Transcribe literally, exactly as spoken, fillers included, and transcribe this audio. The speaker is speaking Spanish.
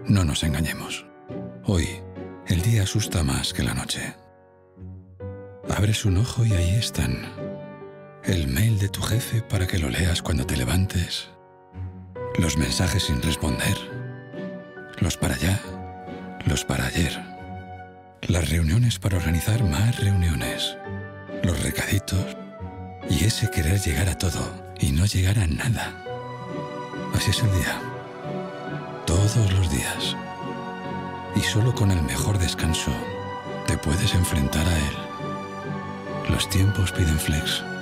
No nos engañemos. Hoy, el día asusta más que la noche. Abres un ojo y ahí están. El mail de tu jefe para que lo leas cuando te levantes. Los mensajes sin responder. Los para allá. Los para ayer. Las reuniones para organizar más reuniones. Los recaditos. Y ese querer llegar a todo y no llegar a nada. Así es el día. Todos los días. Y solo con el mejor descanso te puedes enfrentar a él. Los tiempos piden Flex.